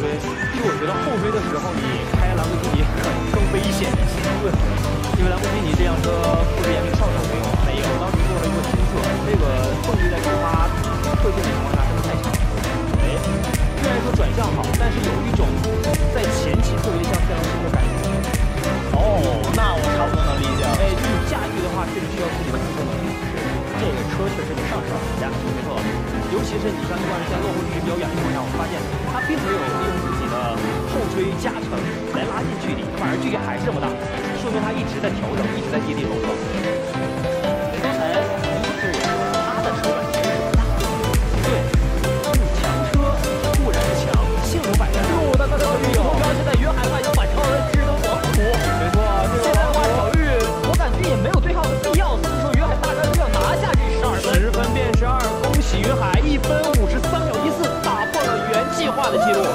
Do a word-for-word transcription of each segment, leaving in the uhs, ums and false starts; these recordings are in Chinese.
追。其实我觉得后追的时候，你开兰博基尼可能更危险一些。对，因为兰博基尼这辆车不知严明上手没有？没有，当时做了一个亲测，这个动力在出发特性的情况下真的太强。哎，虽然说转向好，但是有一种在前期特别像这辆车的感觉。 哦，那我差不多能理解了。 哎，这种驾驭的话，确实需要自己的控制能力。是，这个车确实得上手人家，没错。尤其是你像这段时间落后距离比较远的情况下，我发现他并没有利用自己的后追加成来拉近距离，反而距离还是这么大，说明他一直在调整，一直在跌跌撞撞。刚才一直也说了，他的车感其实是不大的。对，强车固然是强，性能摆在这。哦，那那小玉目标现在约翰快要反超了智能王图。没错，现在的话小玉我感觉也没有对号的必要，所以说约翰大概率要拿下这十二分，十分变十二，恭喜云海一分五十三秒一四，打破了原计划的记录。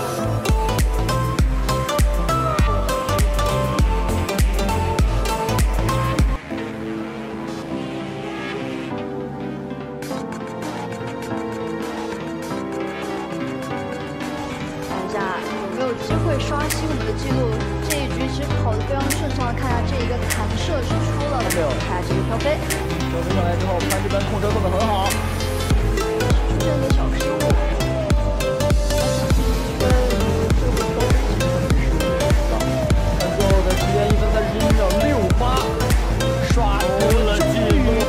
机会刷新我们的记录，这一局其实跑得非常顺畅。看一下这一个弹射是出了，没有？看一下这个飘飞， 飘飞上来之后，潘这边控车做得很好， 出现了小失误。 看最后的时间一分三十一秒六八，刷新了记录。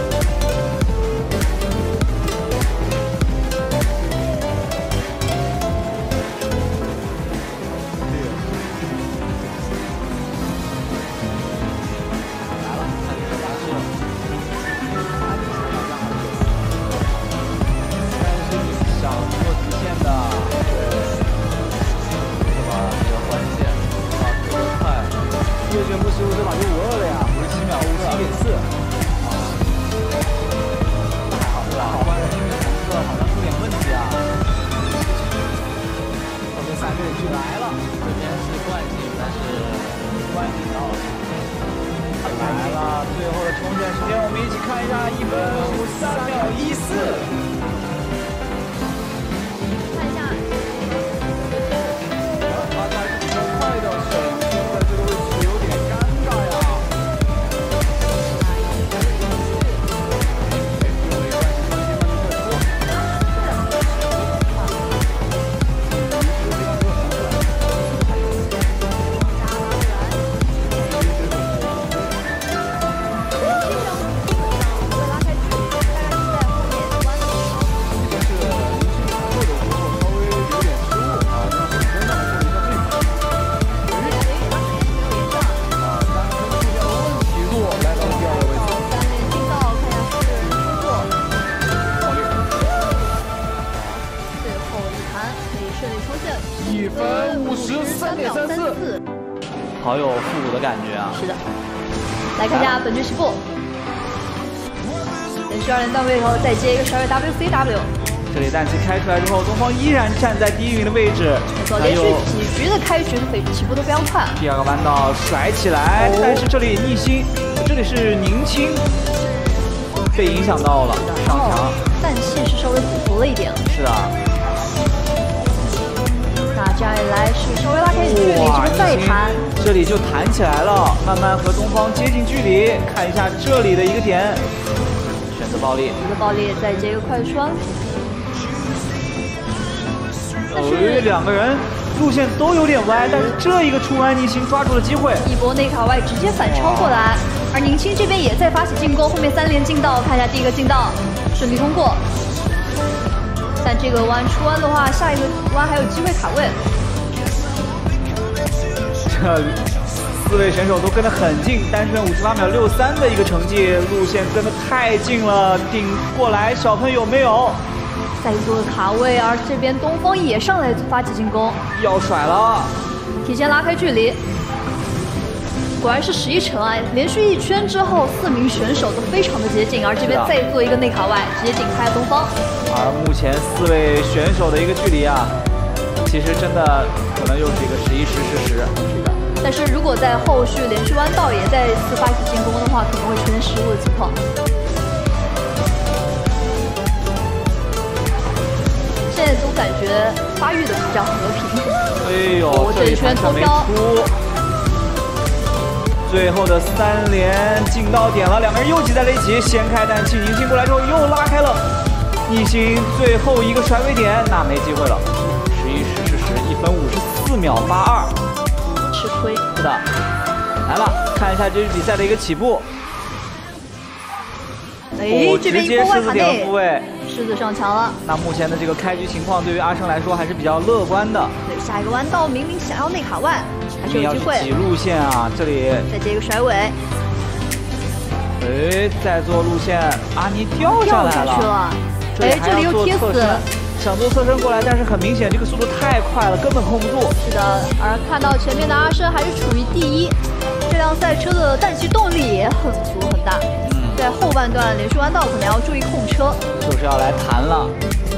好有复古的感觉啊！ 是的，来看一下本局起步，连续二连段位以后再接一个十二 W C W。 这里氮气开出来之后，东方依然站在第一名的位置。 没错，连续几局的开局和起步都非常快。 第二个弯道甩起来，哦、但是这里逆心，这里是宁青被影响到了上墙， 氮气是稍微补足了一点。 是的。 那这样一来是稍微拉开距离，之后再弹， 这里就弹起来了，慢慢和东方接近距离。看一下这里的一个点，选择暴力， 一个暴力，再接一个快穿。 哦，两个人路线都有点歪，但是这一个出弯，宁青抓住了机会， 一波内卡外直接反超过来，而宁青这边也在发起进攻，后面三连进道，看一下第一个进道顺利通过。但这个弯出弯的话，下一个弯还有机会卡位。 这四位选手都跟得很近，单顺五十八秒六三的一个成绩，路线跟得太近了，顶过来小喷有没有？ 再做卡位，而这边东方也上来发起进攻， 要甩了， 提前拉开距离。果然是十一成啊！连续一圈之后，四名选手都非常的接近，而这边再做一个内卡外，直接顶开东方。 而目前四位选手的一个距离啊，其实真的可能又是一个十一十十十。 是的，但是如果在后续连续弯道也再次发起进攻的话，可能会出现失误的情况。现在总感觉发育的比较和平。 所以哎呦， 哦，这一圈脱没飘。 出。最后的三连进到点了，两个人又挤在了一起，先开氮气，宁星过来之后又拉开了逆星，最后一个甩尾点，那没机会了。十一十是十，一分五十四秒八二， 吃亏。 是的，来了，看一下这局比赛的一个起步。 哎，这边一波外卡内，狮子上墙了。 那目前的这个开局情况对于阿生来说还是比较乐观的。 对，下一个弯道明明想要内卡万，还是有机会。 挤路线啊，这里再接一个甩尾。 哎，再做路线，阿尼掉下来了。 掉下去了。哎，这里又贴死。 想做侧身过来，但是很明显这个速度太快了，根本控不住。 是的，而看到前面的阿生还是处于第一，这辆赛车的氮气动力也很足很大。嗯，在后半段连续弯道可能要注意控车。 就是要来弹了。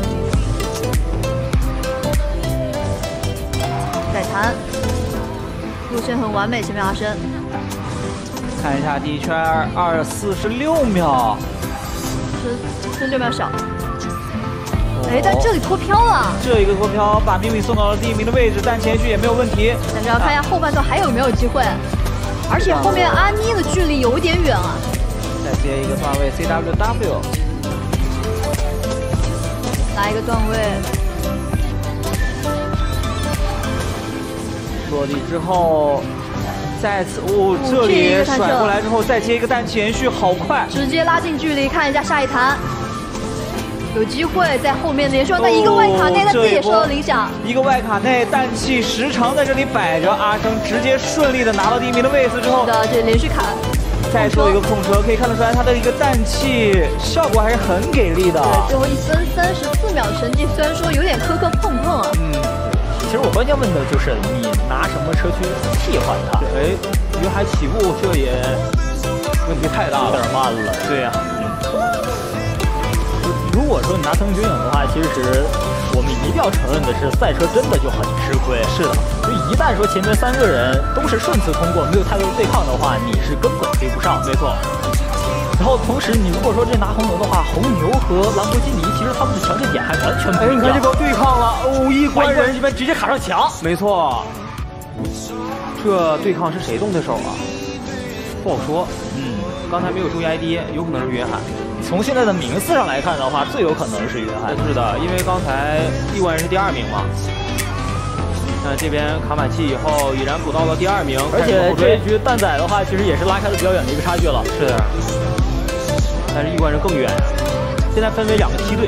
再弹，路线很完美，前面阿生。 看一下第一圈二四十六秒， 十十六秒小。哎，但这里脱飘了， 这一个脱飘把明明送到了第一名的位置，但前续也没有问题。 但是要看一下后半段还有没有机会，而且后面阿妮的距离有一点远啊。 再接一个段位 C W W， 来一个段位， 落地之后。再次，哦，这里甩过来之后，再接一个氮气延续，好快！ 直接拉近距离，看一下下一弹，有机会在后面连续但一个外卡内，但自己也受到影响。 一个外卡内，氮气时长在这里摆着，阿生直接顺利的拿到第一名的位置之后， 是的，这连续卡， 再做一个控车，可以看得出来他的一个氮气效果还是很给力的。 对，最后一分三十四秒成绩，虽然说有点磕磕碰碰啊。 嗯。其实我关键问的就是你拿什么车去替换它？ 哎，云海起步这也问题太大了， 有点慢了。 对呀、啊，嗯。 如果说你拿藤井影的话，其实我们一定要承认的是，赛车真的就很吃亏。 是的， 就一旦说前面三个人都是顺次通过，没有太多的对抗的话，你是根本追不上。 没错。 然后同时，你如果说这拿红牛的话，红牛和兰博基尼其实他们的强势点还完全不一样。 你看这个对抗了，哦，一关人这边直接卡上墙。 没错，这对抗是谁动的手啊？不好说。嗯，刚才没有注意 I D， 有可能是约翰。 从现在的名次上来看的话，最有可能是约翰。 是的，因为刚才亿万人是第二名嘛。那这边卡满气以后，已然补到了第二名。 而且这一局蛋仔的话，其实也是拉开了比较远的一个差距了。 是的。但是亿万人更远，现在分为两个梯队，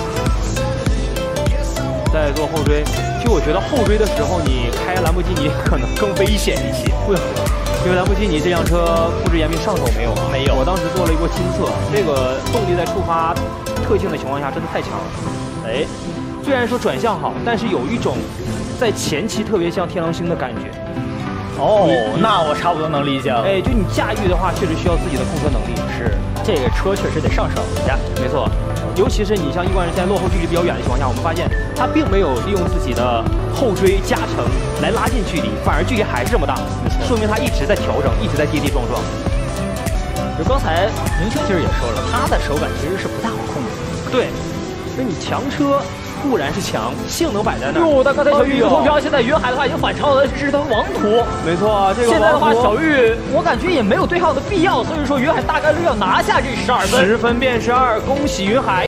在做后追。其实我觉得后追的时候，你开兰博基尼可能更危险一些。为何？因为兰博基尼这辆车布置严密，上手没有啊？ 没有。 我当时做了一波亲测，这个动力在触发特性的情况下真的太强了。哎，虽然说转向好，但是有一种在前期特别像天狼星的感觉。 哦，那我差不多能理解了。 哎，就你驾驭的话，确实需要自己的控车能力。 是，这个车确实得上手一下。 没错，尤其是你像亿万人现在落后距离比较远的情况下，我们发现他并没有利用自己的后追加成来拉近距离，反而距离还是这么大，说明他一直在调整，一直在跌跌撞撞。 就刚才明星其实也说了，他的手感其实是不太好控制。 对，那你强车。固然是强，性能摆在那儿。 哟，但刚才小玉脱飘，现在云海的话已经反超了，这是他王图。 没错，这个现在的话，小玉我感觉也没有对抗的必要，所以说云海大概率要拿下这十二分。 十分变十二，恭喜云海